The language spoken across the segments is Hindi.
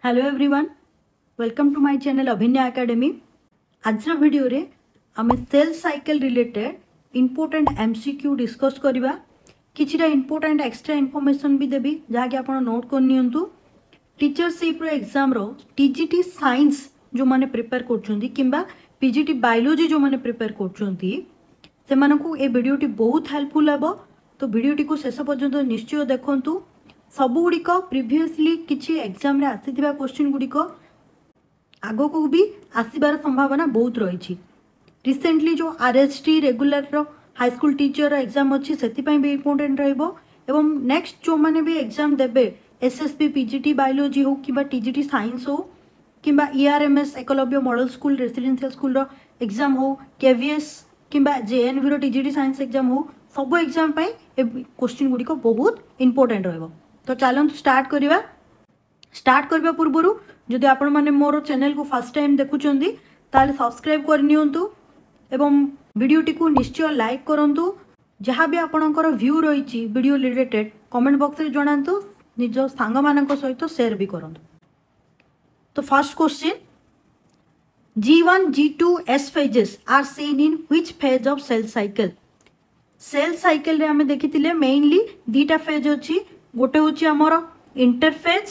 Hello everyone, welcome to my channel Abhinay academy. आज वीडियो रे आम cell cycle related important MCQ discuss करवा। किछिटा इंपोर्टेंट एक्स्ट्रा इनफॉरमेशन भी देबी जहाँकि आप नोट कर नियंतु। टीचरशिप एग्जाम रो टीजीटी साइंस जो माने प्रिपेयर करछुंती किंबा पीजीटी बायोलॉजी जो माने प्रिपेयर करछुंती सेमानकु ए वीडियोटी बहुत हेल्पफुल हेबो। तो वीडियोटी को शेष पर्यंत निश्चय देखंतु। सबुगुड़िक प्रिवियसली किसी एग्जाम रे आसीथिबा क्वेश्चन गुड़िक आगो को भी आसबार संभावना बहुत रही। रिसेंटली जो RST regular high school teacher exam अच्छी से भी इम्पोर्टेंट रहा। नेक्स्ट जो मैंने भी एग्जाम देबे एसएसबी पीजीटी बायोलॉजी हो कि टीजीटी साइंस हो कि ERMS Eklavya model school residential school exam हो केवीएस कि जेएनवी टीजीटी साइंस एग्जाम हो सब एग्जाम क्वेश्चन गुड़िक बहुत इंपोर्टेंट रहा। तो चलते स्टार्ट करवा। स्टार्ट करने पूर्व जदि आपण मैंने मोर चैनल को फर्स्ट टाइम देखुंत ताले सब्सक्राइब करनियंतु एवं वीडियोटी को निश्चय लाइक करंतु। जहाँ भी आपणकर व्यू रही वीडियो रिलेटेड कमेंट बॉक्स में जनातु, निज सांग मानक सहित शेयर भी करंतु। तो first question, G1 G2 S phases are seen in which phase of cell cycle? Cell cycle रे हमें देखी मेनली दीटा फेज अच्छी। गोटे हूँ आमर इंटरफेज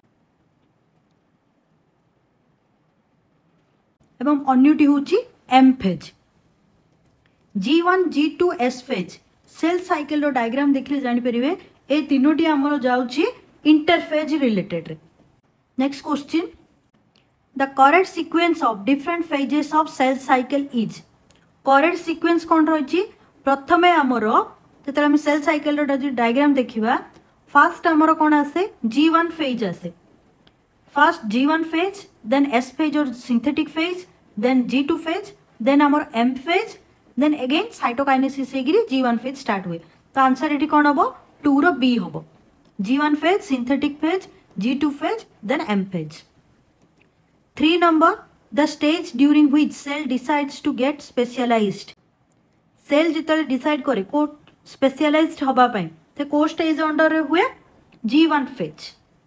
एवं अन्यटी हूँ M phase. G1 G2 S phase cell cycle diagram देखिले जानीपर ए तीनोटी आमर जाउची interphase related. Next question, the correct sequence of different phases of cell cycle is. Correct sequence कौन रही? प्रथमे आमर जो आम सेल साइकिल डायग्राम देखा फास्ट आमर कौन आसे G1 फेज आसे। First G1 phase, then S phase और synthetic phase, then G2 phase, then आमर M phase, then again cytokinesis G1 phase start हुए। तो आंसर ये कौन हम 2 रो बी हम। G1 phase, synthetic phase, G2 phase, then M phase. 3 number, the stage during which cell decides to get specialized. Cell जिते डिसाइड करे को स्पेशलाइज्ड हवापाई तो को स्टेज अंडर हुए G1 phase.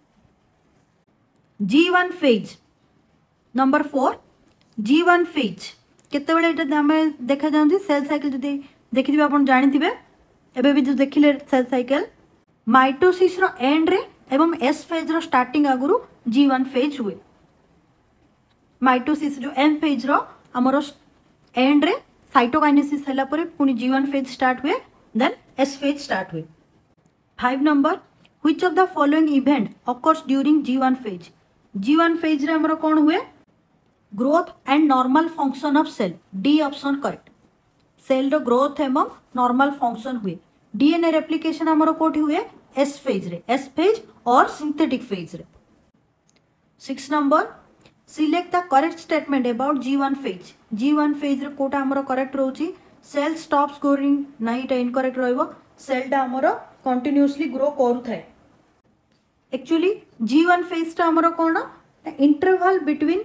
G1 phase number 4, G1 phase केतेबेले देखा जाउंती सेल साइकिल जदि देखिथिबे आपण जानिथिबे एबे भी जो देखिले सेल साइकिल माइटोसिस रो एंड रे एवं S फेज रो स्टार्टिंग आगुरु G1 फेज हुए। माइटोसिस जो M फेज रो हमरो एंड रे साइटोकाइनेसिस हैला परे पुनी G1 फेज स्टार्ट हुए, देन S फेज स्टार्ट हुए। 5 number, which of the following event occurs during G1 phase. G1 phase रे हमरो कोन हुए? Growth and normal function of cell. D option correct. Cell रो ग्रोथ एवं नॉर्मल फंक्शन हुए। डीएनए रेप्लिकेशन हमरो कोठी हुए? S फेज रे। S फेज और सिंथेटिक फेज रे। 6 number, select the correct statement about G1 phase. G1 phase रे कोटा हमरो करेक्ट रहउची? सेल स्टॉप्स ग्रोइंग नहीं, एटा इनकरेक्ट रहइबो। सेल टा हमरो कंटीन्यूअसली ग्रो करूथाय। एक्चुअली G1 फेज टा हमरो कोन interval between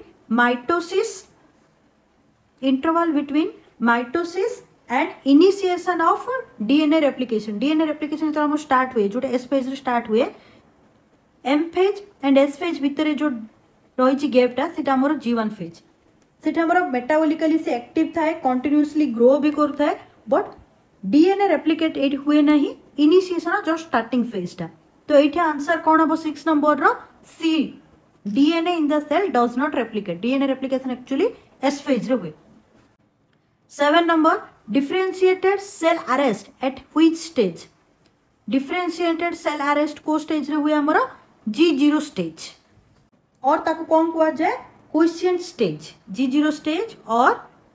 mitosis and initiation of DNA replication. DNA replication जो हम स्टार्ट हुए जोटे S फेज रे स्टार्ट हुए, M phase and S phase भितर जो रही गैपटा सेटा हमरो G1 फेज। सेटा हमरो मेटाबॉलिकली से एक्टिव थाए, कंटीन्यूअसली ग्रो भी करथाए, बट डीएनए रेप्लिकेट एट हुए नहीं। इनिशिएशन जस्ट स्टार्टिंग फेज टा। तो ये आंसर कौन हम 6 नंबर रो C, DNA in the cell does not replicate. DNA replication actually S phase रे हुए। 7 number, differentiated cell arrest at which stage. Differentiated cell arrest को स्टेज रे हुए हमरो G0 स्टेज और ताको कौन कहा जाए? Quiescent stage. G0 स्टेज और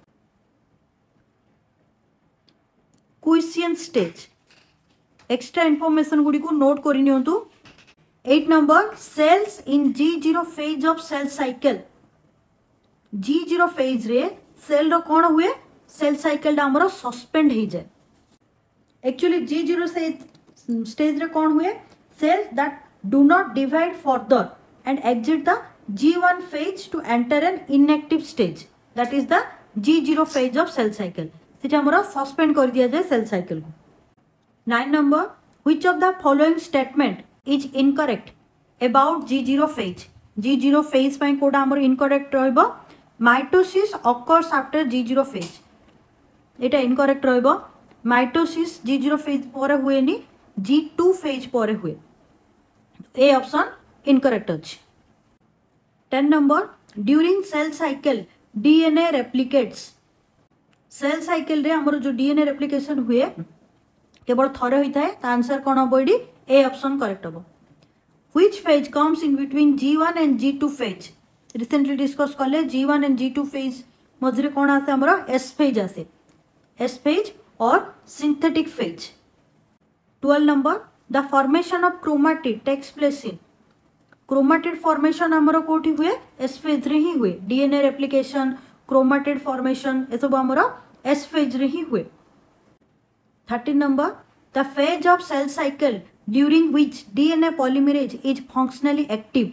क्विसेंट स्टेज। एक्स्ट्रा इनफॉरमेशन गुडी को नोट करि नियंतु। 8 number, cells in G0 phase of cell cycle. G0 phase रे सेल रो कोन हुए? सेल साइकिल हमरो सस्पेंड हो जाए। एक्चुअली G0 स्टेज रे कोन हुए? Cells that do not divide further and exit the G1 phase to enter an inactive stage, that is the G0 phase of cell cycle। सेटा हमरा सस्पेंड कर दिया जाए सेल साइकिल को। 9 number, which of the following statement is incorrect about G0 phase। G0 phase ପାଇଁ कोडा हमर इनकरेक्ट रहइबो mitosis occurs after G0 phase एटा इनकरेक्ट रहइबो माइटोसिस G0 phase पर हुए नि G2 phase पर हुए ए ऑप्शन इनकरेक्ट अछि 10 number during cell cycle DNA replicates cell cycle रे हमर जो डीएनए रेप्लिकेशन हुए केवल थरे होता है आंसर कौन हम ये ए ऑप्शन करेक्ट हम which phase comes in between G1 and G2 phase recently discuss कले G1 एंड G2 फेज मझे कौन आसे हमर एस फेज आसे एस फेज और synthetic phase 12 number the formation of chromatid takes place in chromatid formation हमर कोठी हुए एस फेज रे ही हुए डीएनए रेप्लिकेशन क्रोमाटिड फॉर्मेशन ए सब हमर एस फेज रे ही हुए 13 number the phase of cell cycle during which DNA polymerase is functionally active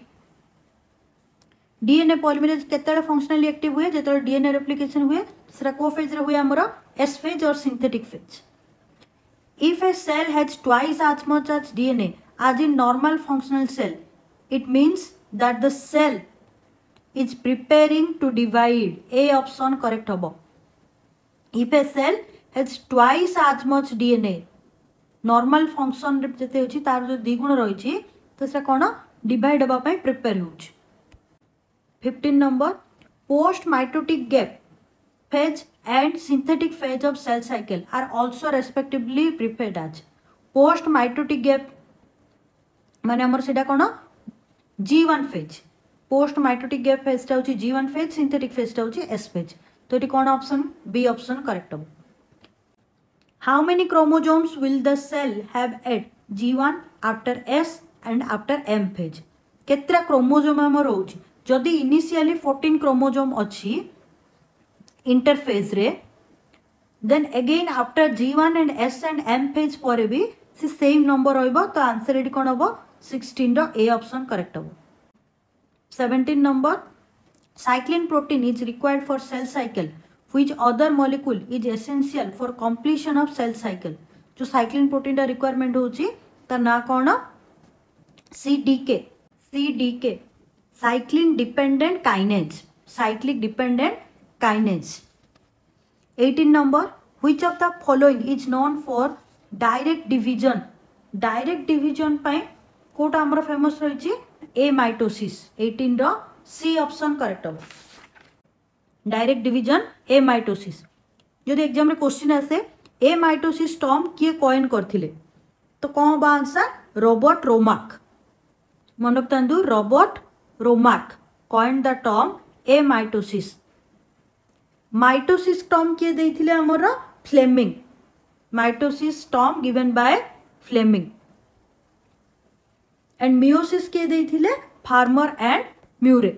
DNA polymerase केतले functionally active हुए जेतले DNA replication हुए सेरा को फेज रे हुए हमरो S phase और synthetic phase if a cell has twice as much as DNA as in normal functional cell it means that the cell is preparing to divide A option correct होबो if a cell has twice as much DNA normal function जते होची तार जो द्विगुण रही छी तो से कोन डिवाइड होबा पई प्रिपेयर होची 15 number post mitotic gap phase and synthetic phase of cell cycle are also respectively prepared as post mitotic gap माने हमर सेटा कोन G1 phase post mitotic gap phase ता होची G1 phase synthetic phase ता होची S phase तो एटी कोन ऑप्शन बी ऑप्शन करेक्ट हो How many chromosomes will the cell have at G1 after S and after M phase? केतरा क्रोमोसोम हमर होची जदी इनिशियली 14 क्रोमोसोम अछि इंटरफेज रे then again after G1 and S and M phase पर भी से सेम नंबर रहइबो तो आंसर एडी कोन होबो 16 रो ए ऑप्शन करेक्ट होबो 17 number cyclin protein is required for cell cycle which other molecule is essential for completion of cell cycle जो cyclin protein दा requirement होची ता ना कोन CDK cyclin dependent kinase 18 number which of the following is known for direct division पाई कोटा हमर फेमस रही छी ए माइटोसिस 18 रो सी ऑप्शन करेक्ट हो डायरेक्ट डिवीजन ए माइटोसिस जदि एग्जाम रे क्वेश्चन आसे ए माइटोसिस टर्म किए कॉइन करथिले तो कोन बा आंसर रॉबर्ट रोमार्क मन रखतंदु Robert Remak coin the term amitosis term किए देथिले हमर Flemming mitosis term given by Flemming and meiosis किए देथिले फार्मर एंड म्यूरे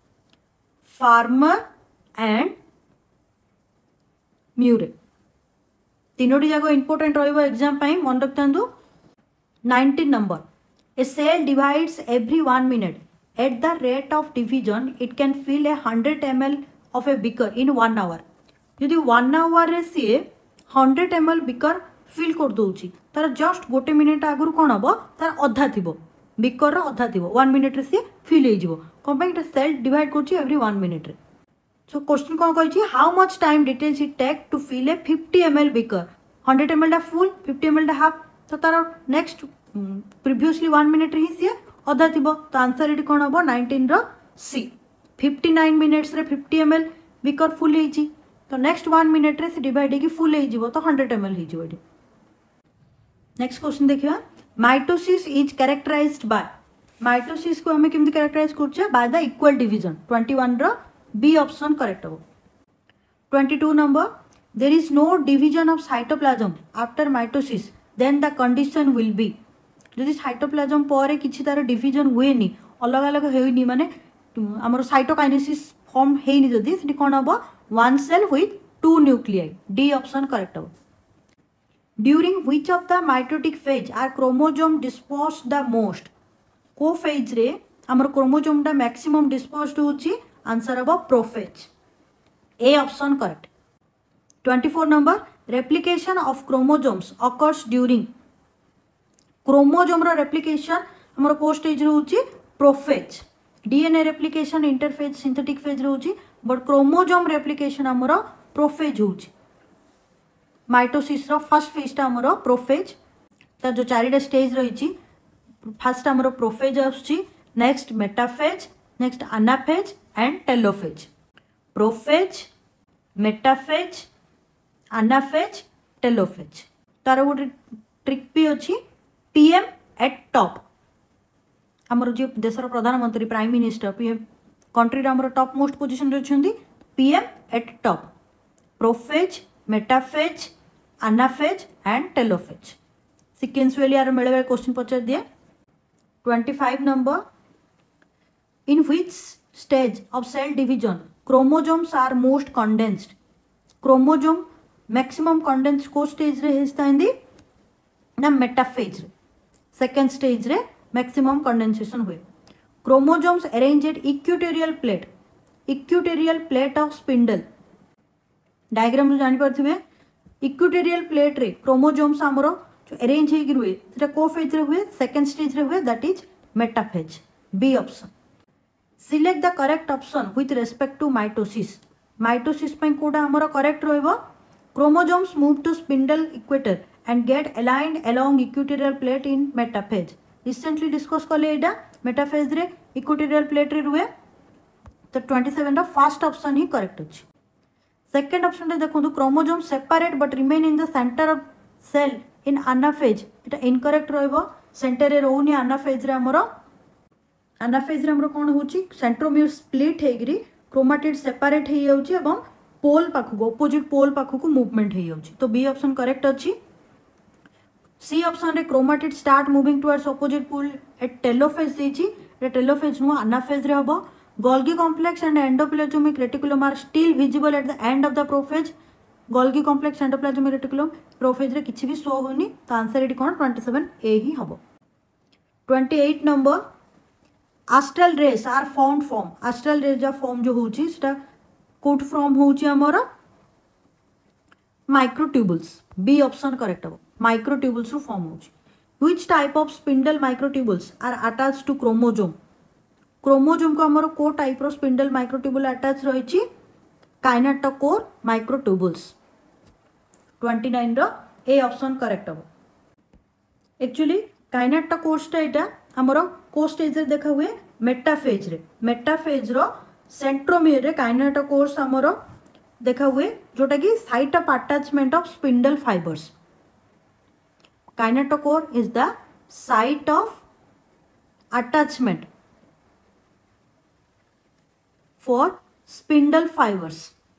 तीनोटी जाक इंपोर्टेंट रहिबो एग्जाम पाई मन रखतंदु 19 number a cell divides every 1 minute at the rate of division it can fill a 100 ml of a beaker in 1 hour यदि 1 आवर रे सी 100 ml बीकर फिल कर दोची तार जस्ट गोटे मिनिट आगुर कोन हबो तार अधा थिबो बीकर रो अधा थिबो 1 मिनिट रे सी फिल हे जिवो कंपाइट सेल डिवाइड करची एवरी 1 मिनिट रे सो क्वेश्चन कोन कहै छी how much time details it take to fill a 50 ml beaker 100 ml दा फुल 50 ml दा हाफ तो तार नेक्स्ट प्रीवियसली 1 मिनिट रे ही सी अधा थिबो तो आंसर एटी कोन हबो 19 रो सी 59 मिनिट्स रे 50 ml बीकर फुल हे छी तो नेक्स्ट 1 मिनिट रे से डिवाइड की फुल हे जिवो तो 100 ml हे जिवो एटी नेक्स्ट क्वेश्चन देखिबा mitosis is characterized by mitosis को हमें केमति कैरेक्टराइज करछे बाय द इक्वल डिवीजन 21 रो बी ऑप्शन करेक्ट हो 22 number there is no division of cytoplasm after mitosis then the condition will be जदि साइटोप्लाज्म पर किछि तार डिवीजन हुएनी अलग अलग हेइनी माने हमर साइटोकाइनेसिस फॉर्म हेइनी जदि सेठी कोन हबो one cell with two nuclei D option correct हो During which of the mitotic phase are chromosome dispersed the most? को phase रे हमर क्रोमोसोम दा मैक्सिमम डिस्पर्स्ड होची आंसर हबो prophase A option correct 24 number replication of chromosomes occurs during chromosome रो रेप्लिकेशन हमर को स्टेज रे होची prophase DNA replication interphase synthetic phase रोची बट क्रोमोजोम रेप्लिकेशन आमर प्रोफेज होची माइटोसिस रो फर्स्ट फेज टा आमर प्रोफेज तर जो चारिटा स्टेज रही फर्स्ट आमर प्रोफेज आसुची next metaphase next anaphase and telophase prophase metaphase anaphase telophase तार गोटे ट्रिक भी अच्छी पीएम एट टॉप आमर जो देशर प्रधानमंत्री प्राइम मिनिस्टर पीएम कंट्री आमर टॉप मोस्ट पोजिशन अच्छे PM at top prophase metaphase anaphase and telophase sequentially यार बेले बेले क्वेश्चन पचार दिए 25 number in which stage of cell division chromosomes are most condensed chromosome maximum condensed को स्टेज रे हेस्तांदी ना मेटाफेज सेकेंड स्टेज रे मैक्सिमम कंडेंसेशन हुए chromosomes arrange at equatorial plate of spindle diagram जानि पारथिबे इक्यूटेरियल प्लेट रे क्रोमोजोम्स हमरो जो अरेंज हेगी रुए सेटा को फेज रे हुए सेकेंड स्टेज रे हुए that is metaphase B option select the correct option with respect to mitosis mitosis पे कोडा हमरो करेक्ट रहइबो chromosomes move to spindle equator and get aligned along equatorial plate in metaphase recently discuss कले एटा मेटाफेज रे इक्वेटोरियल प्लेट रे रुए तो 27 रा फर्स्ट ऑप्शन ही करेक्ट अछि सेकंड ऑप्शन रे देखो chromosome separate but remain in the centre of cell in anaphase एटा इनकरेक्ट रहइबो सेंटर रे रहउनी एनाफेज रे हमरो कोन होची सेंट्रोमियर स्प्लिट हेगिरी क्रोमाटिड सेपरेट हे जाउची एवं पोल पाखु ऑपोजिट पोल पाखु को मूवमेंट हे जाउची तो बी ऑप्शन करेक्ट अछि सी ऑप्शन रे chromatid start moving towards opposite pole at telophase देची रे टेलोफेज नु एनाफेज रे हबो Golgi complex and endoplasmic reticulum are still visible at the end of the prophase Golgi complex endoplasmic reticulum prophase रे किछि भी शो होनी तो आंसर एटी कोन 27 ए ही हबो 28 number astral rays are found from astral rays जा फॉर्म जो होची सेटा कोड फ्रॉम होची हमर माइक्रोट्यूबुल्स बी ऑप्शन करेक्ट हबो माइक्रोट्यूबुल्स रो फॉर्म होची which type of spindle microtubules are attached to chromosome chromosome को हमर को टाइप रो स्पिंडल माइक्रोट्यूबुल अटैच रहिची काइनेटोकोर माइक्रोट्यूबुल्स 29 रो ए ऑप्शन करेक्ट हबो एक्चुअली काइनेटोकोर एटा हमर को स्टेज रे देखा हुए मेटाफेज रो सेंट्रोमियर रे काइनेटोकोर्स हमर देखा हुए जोटा कि site of attachment of spindle fibres kinetochore is the site of attachment for spindle fibers.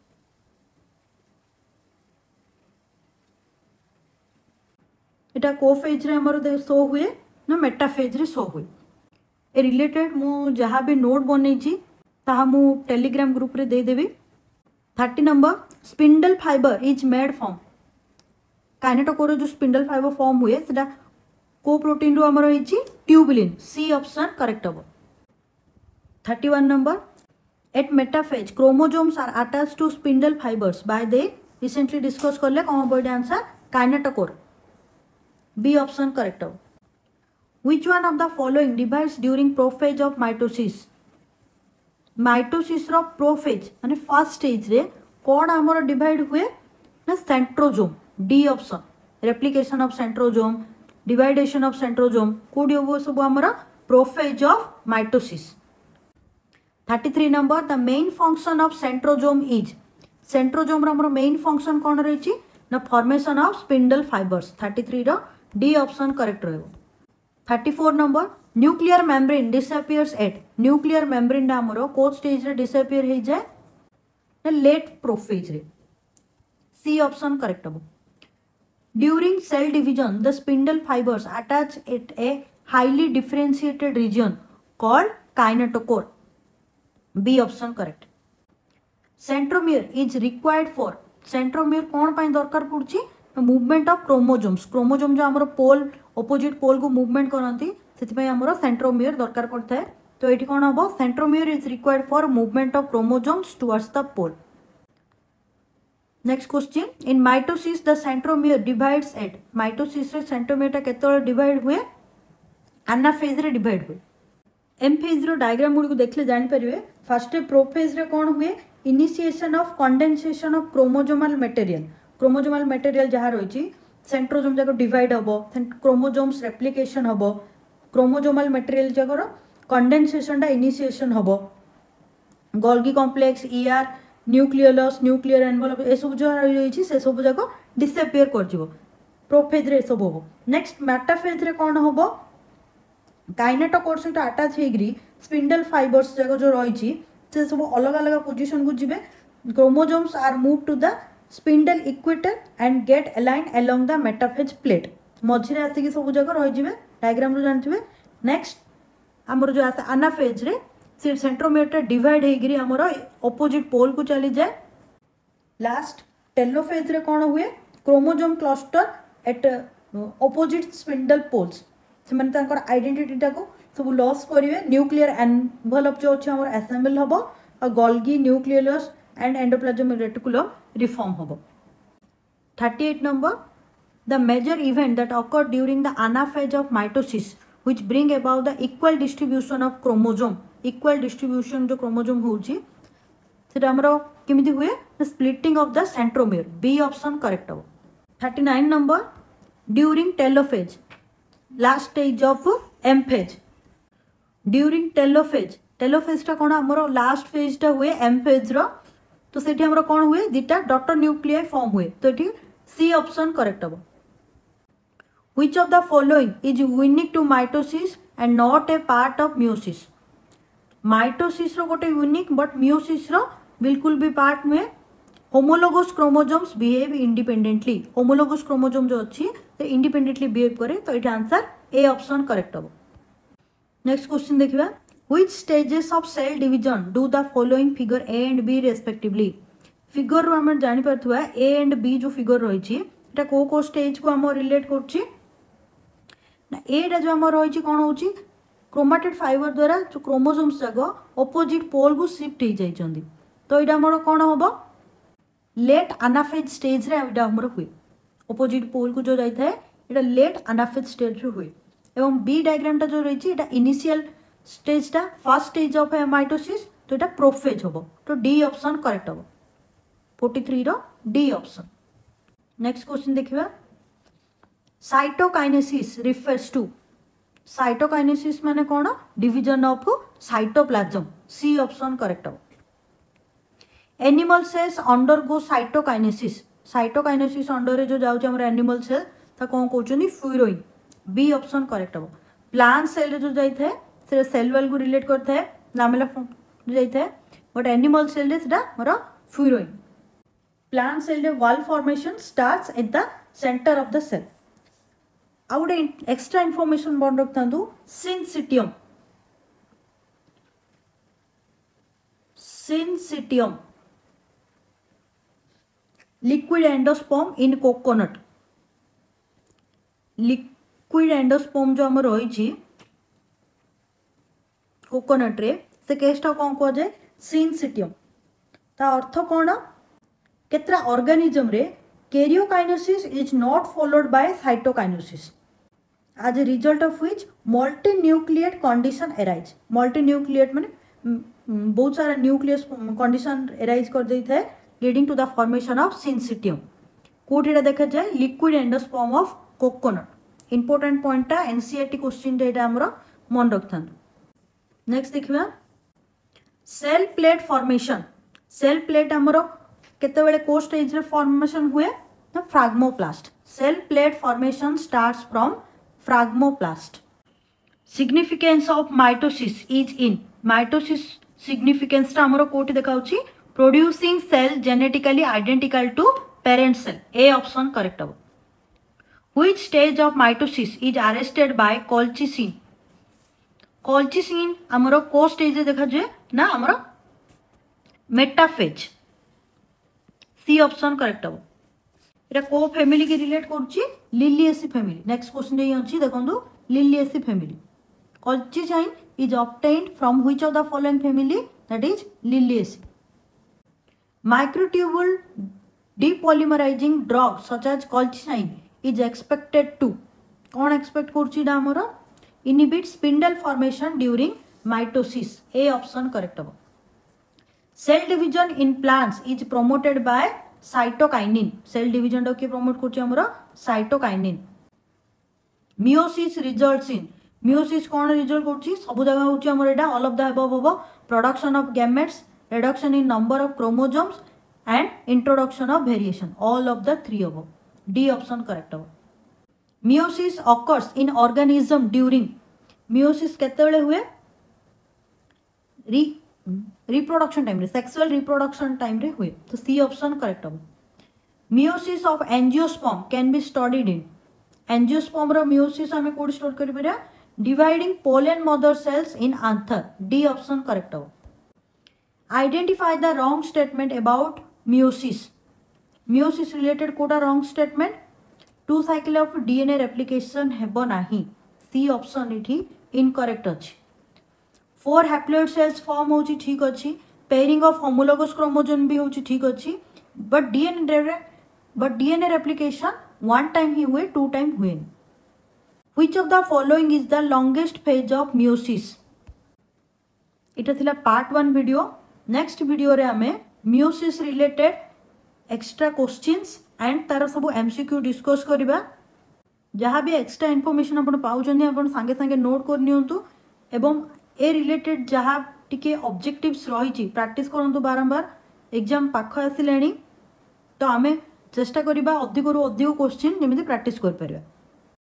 इटा कोफेज रे हमर शो हुए ना मेटाफेज रे शो हुए ए रिलेटेड मु जहाँ भी नोट बनै छी ताहा मु टेलीग्राम ग्रुप रे दे देबी 30 number spindle fibre is made from kinetochore जो स्पिंडल फाइबर फॉर्म हुए सेटा को प्रोटीन रो हमर होई छी ट्यूबुलिन सी ऑप्शन करेक्ट हबो 31 number at metaphase chromosomes are attached to spindle fibres by the recently discuss करले कौन board answer kinetochore B option correct हबो Which one of the following divides during prophase of mitosis? Mitosis रो प्रोफेज माने फर्स्ट स्टेज रे कोड हमर डिवाइड हुए ना centrosome D option replication of centrosome division of centrosome कोडी हो सब हमर prophase of mitosis 33 number the main function of centrosome is centrosome रो हमर मेन फंक्शन कोन रहै छी ना फॉर्मेशन ऑफ स्पिंडल फाइबर्स 33 रो डी ऑप्शन करेक्ट रहबो 34 number nuclear membrane disappears at nuclear membrane हमरो कोड स्टेज रे डिसअपियर हो जाए लेट प्रोफेज रे सी ऑप्शन करेक्ट हबो during cell division the spindle fibres attach at a highly differentiated region called kinetochore B option correct centromere is required for centromere कौन पाई दरकार पड़ची मूवमेंट ऑफ क्रोमोजोम्स क्रोमोजोम जो हमरो पोल ऑपोजिट पोल को मूवमेंट करंती सेति हमरो सेंट्रोमियर दरकार पड़ता है तो एटी कोन हबो centromere is required for movement of chromosomes towards the pole next question in mitosis the centromere divides at mitosis रे सेंट्रोमियर ता केतोल डिवाइड हुए एनाफेज रे डिवाइड हुए एम फेज रो डायग्राम गुडी को देखले जानि परिबे फर्स्ट प्रोफेज रे कोन हुए initiation of condensation of chromosomal material जहाँ रही सेंट्रोजोम जाक डिवाइड हम क्रोमोसोम्स रेप्लिकेशन हम क्रोमोसोमल मटेरियल जाकर कंडेंसेशन इनिशिएशन हम Golgi complex ER nucleolus nuclear envelope ए सब जो रही से सब जाक डिसअपियर कर प्रोफेज रे सब हम नेक्स्ट मेटाफेज रे कौन हम काइनेटोकोर सहित अटैच होगी स्पिंडल फाइबर्स जाक जो रही से सब अलग अलग पोजिशन को जीवे chromosomes are move to the spindle equator and get align along the metaphase plate मझे आसिक सब जाक रही डायग्राम जानते नेक्स्ट आमर जो आसे आनाफेज रे से सेंट्रोमियर डिवाइड होगी आमर अपोजिट पोल को चली जाए लास्ट टेलोफेज रे कौन हुए chromosome cluster at opposite spindle poles से आइडेंटिटी को सब लॉस करेंगे न्यूक्लियर एनवलप जो अच्छे आम असेंबल हम और Golgi nucleolus and endoplasmic reticulum reform हम 38 number the major event that occur during the anaphase of mitosis which bring about the equal distribution of chromosome equal distribution जो क्रोमोसोम होची सेटा हमरो केमिति हुए splitting of the centromere B option correct हो 39 number during telophase last stage of M phase during telophase टा कौन आमर लास्ट फेज टा हुए एम फेज रो तो सेठी हमरो कौन हुए दिटा डॉटर न्यूक्लियाई फॉर्म हुए तो ये सी ऑप्शन करेक्ट हम which of the following is unique to mitosis and not a part of meiosis mitosis रो गोटे यूनिक बट मियोसिस रो बिल्कुल भी पार्ट नुहे homologous chromosomes behave independently homologous chromosome जो अच्छी तो इंडिपेंडेंटली बिहेव करे तो ये आंसर ए ऑप्शन करेक्ट हम नेक्स्ट क्वेश्चन देखिबा which stages of cell division do the following figure A and B respectively figure रो हम जानि परथुआ ए एंड बी जो फिगर रही छी एटा को स्टेज को हम रिलेट करछि ना एटा जो हम रही छी कोन होछि क्रोमाटिड फाइबर द्वारा जो क्रोमोसोम्स जागो अपोजिट पोल को शिफ्ट हो जाइछन्ती तो एटा हमर कोन होबो लेट एनाफेज स्टेज रे एटा हमर हुए अपोजिट पोल को जो जाई थाए एटा लेट एनाफेज स्टेज रे हुए एवं बी डायग्राम टा जो रही है इनिशियल स्टेज टा फर्स्ट स्टेज ऑफ माइटोसिस तो ये प्रोफेज हम तो डी ऑप्शन करेक्ट हम 43 रो डी ऑप्शन नेक्स्ट क्वेश्चन देखिबा साइटोकाइनेसिस रिफर्स टू साइटोकाइनेसिस माने कोन division of cytoplasm C option correct हम एनिमल सेल्स अंडरगो साइटोकाइनेसिस अंडर रे जो जाउछ हमर एनिमल सेल ता कोन कहउछनी फ्यूरोइन बी ऑप्शन करेक्ट हम प्लांट सेल जो जाई थाए से सेल वाल को रिलेट करता है लामेला जाता है बट एनिमल सेल रे सेटा मोर फ्यूरोइन प्लांट सेल रे wall formation starts at the centre of the cell आ गोटे एक्स्ट्रा इनफॉरमेशन बन रखथांतु syncytium liquid endosperm in coconut liquid endosperm जो हम रही कोकोनट रे से केसटा कौन कह जाए सिनसिटियम ता अर्थ कौन केतरा ऑर्गेनिज्म रे karyokinesis is not followed by cytokinesis as a result of which multinucleate condition arise multinucleate माने बहुत सारा न्यूक्लियस कंडीशन एराइज कर देई थाए leading to the formation of syncytium कोठीटा देखा जाए liquid endosperm of coconut important पॉइंटा एनसीईआरटी क्वेश्चन डेटा हमरो मन रखथान नेक्स्ट देखिबा cell plate formation cell plate हमरो केते बेले को स्टेज रे फॉर्मेशन हुए ना phragmoplast cell plate formation starts from phragmoplast significance of mitosis is in mitosis significance ता हमरो कोठी देखाउची producing cell genetically identical to parent cell A option correct हो which stage of mitosis is arrested by colchicine colchicine हमरो को स्टेज रे देखा जे ना हमरो मेटाफेज सी ऑप्शन करेक्ट हो एटा को फैमिली के रिलेट करछि लिलिएसी फैमिली नेक्स्ट क्वेश्चन जे अछि देखंतु Liliaceae family colchicine is obtained from which of the following family that is Liliaceae microtubule depolymerizing drug such as colchicine is expected to कौन एक्सपेक्ट करछि डा हमरो inhibit spindle formation during mitosis A option correct हम cell division in plants is promoted by cytokinin cell division टा किए प्रमोट कर cytokinin meiosis results in meiosis कौन रिजल्ट कर सब जगह होता ऑल ऑफ द अबव हम production of gametes reduction in number of chromosomes and introduction of variation all of the three above D option correct हम meiosis occurs in organism during meiosis केतेबेले हुए रिप्रोडक्शन टाइम रे सेक्सुअल रिप्रोडक्शन टाइम रे हुए तो सी ऑप्शन करेक्ट हम meiosis of angiosperm can be studied in angiosperm रो मियोसिस हमें कोड स्टडी करि परिया dividing pollen mother cells in anther D option correct हम identify the wrong statement about meiosis meiosis related कोटा wrong statement 2 cycle of DNA replication हेबो नाही सी ऑप्शन इठी इनकरेक्ट अछि 4 हैप्लॉइड सेल्स फॉर्म होची ठीक अछि पेयरिंग ऑफ होमोलोगस क्रोमोसोम भी होची ठीक अछि but DNA replication one time ही हुए 2 टाइम हुए which of the following is the longest phase of meiosis इटा थिला पार्ट 1 वीडियो नेक्स्ट वीडियो रे हमें meiosis related extra questions and तार सब एमसीक्यू डिस्कस करबा जहाँ भी एक्स्ट्रा इनफॉरमेशन आपण पाउछन आपण संगे संगे नोट कर नियंतु एवं ए रिलेटेड जहाँ टिके ऑब्जेक्टिव्स रही प्रैक्टिस करंतु बारंबार एग्जाम पाख आसिलेनी तो आमे चेष्टा करबा अधिक रु अधिक क्वेश्चन जेमिति प्रैक्टिस कर परिबा।